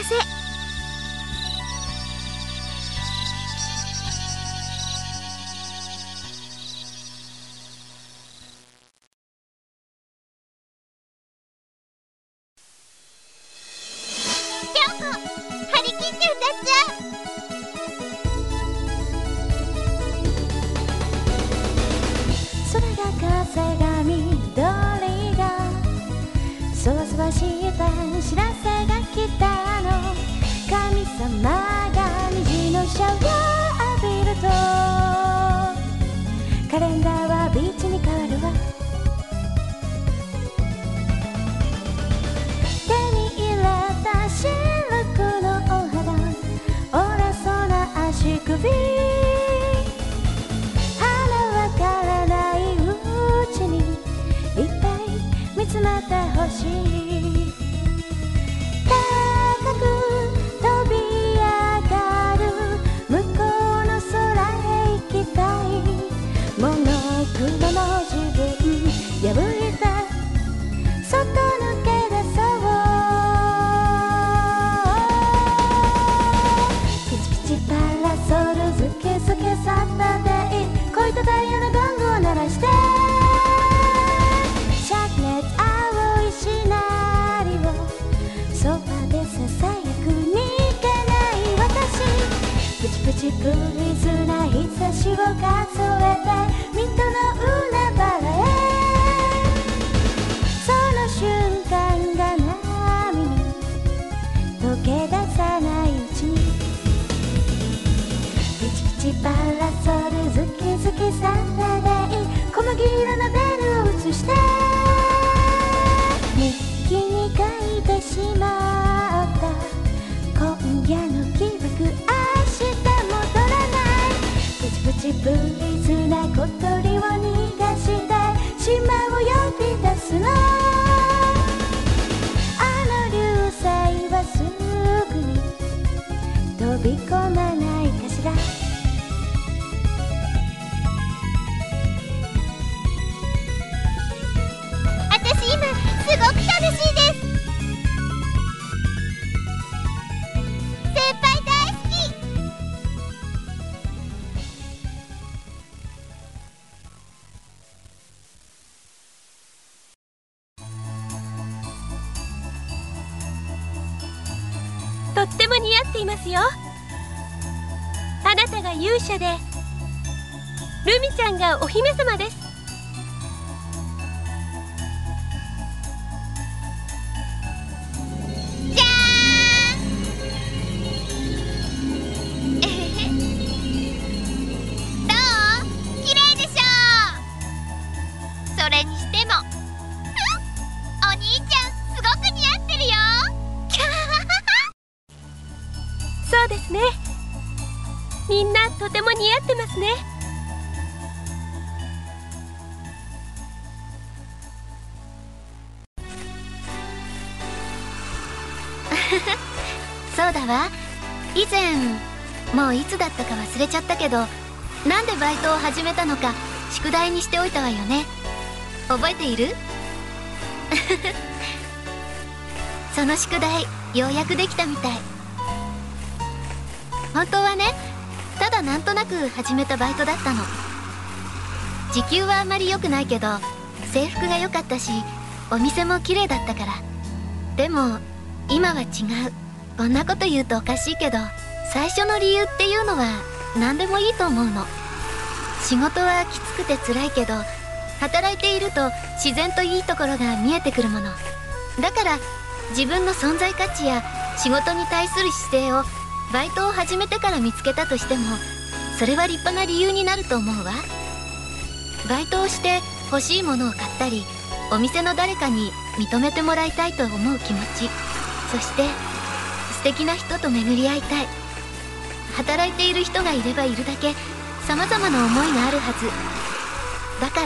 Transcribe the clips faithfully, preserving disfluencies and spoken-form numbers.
せ。京子、張り切って歌っちゃう。 空が風が緑がそわそわした知らせが来たの。神様が虹のシャワー浴びるとカレンダーはビーチに変わるわ。手に入れたシルクのお肌、折れそうな足首、花分からないうちにいっぱい見つめてほしい。高く飛び上がる向こうの空へ行きたい。モノクロの自分破いて外抜け出そう。ピチピチパラソルズケズケサタデイ、恋とダイヤのゴングを鳴らして灼熱青いシナリオ、そばでささやく逃げない私。プチプチプリズな日差しを数えて水戸の海原へ、その瞬間が波に溶け出さないうちに、ピチピチパラソルズキズキサタデイ、小麦色のベルを映して日記に書いてしまった今夜の記録、明日戻らない。プチプチプリズな小鳥を逃がして島を呼び出すの。あの流星はすぐに飛び込まないかしら。 私今すごく楽しいです。先輩大好き。 とっても似合っていますよ。あなたが勇者でルミちゃんがお姫様です。 じゃーん。えへへ。どう？綺麗でしょう。それにしてもお兄ちゃんすごく似合ってるよ。キャー。 そうですね。みんなとても似合ってますね。 そうだわ。以前もういつだったか忘れちゃったけど、なんでバイトを始めたのか宿題にしておいたわよね。覚えている？その宿題ようやくできたみたい。本当はね、ただなんとなく始めたバイトだったの。時給はあまり良くないけど制服が良かったしお店も綺麗だったから。でも今は違う。こんなこと言うとおかしいけど、最初の理由っていうのは何でもいいと思うの。仕事はきつくて辛いけど、働いていると自然といいところが見えてくるものだから、自分の存在価値や仕事に対する姿勢をバイトを始めてから見つけたとしても、それは立派な理由になると思うわ。バイトをして欲しいものを買ったり、お店の誰かに認めてもらいたいと思う気持ち、そして素敵な人と巡り合いたい。働いている人がいればいるだけさまざまな思いがあるはずだから。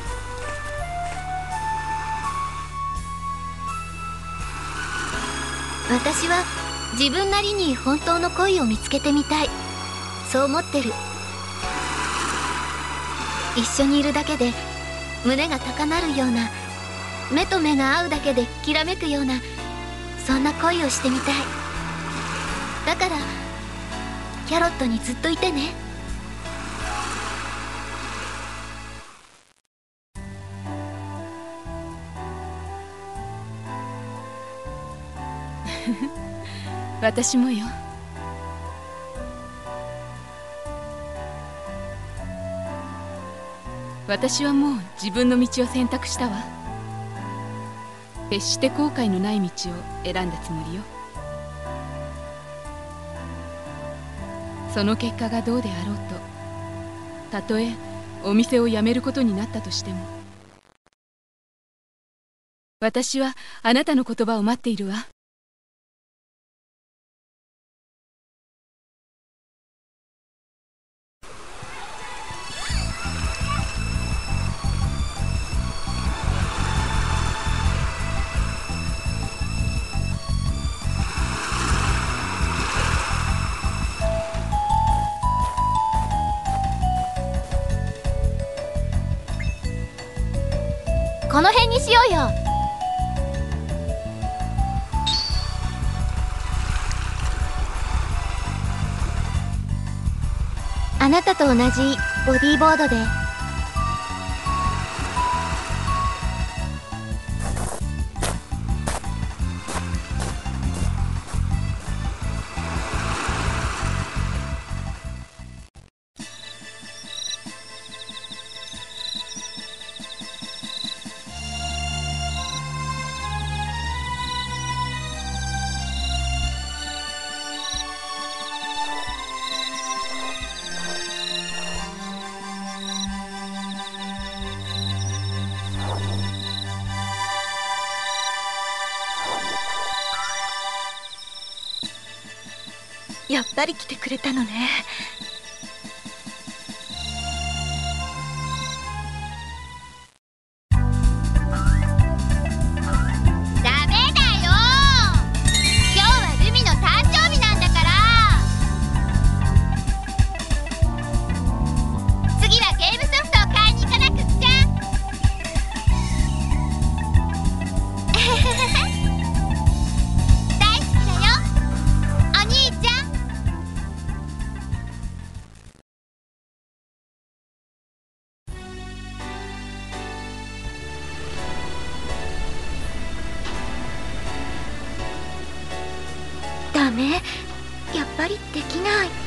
私は自分なりに本当の恋を見つけてみたい、そう思ってる。一緒にいるだけで胸が高鳴るような、目と目が合うだけできらめくような、そんな恋をしてみたい。 だからキャロットにずっといてね。 私もよ。私はもう自分の道を選択したわ。決して後悔のない道を選んだつもりよ。その結果がどうであろうと、たとえお店を辞めることになったとしても、私はあなたの言葉を待っているわ。 この辺にしようよ。あなたと同じボディーボードで。 やっぱり来てくれたのね。 ダメだよ。今日はルミの誕生日なんだから。次はゲームソフトを買いに行かなくっちゃ。大好きだよ、お兄ちゃん。 ダメ、やっぱりできない。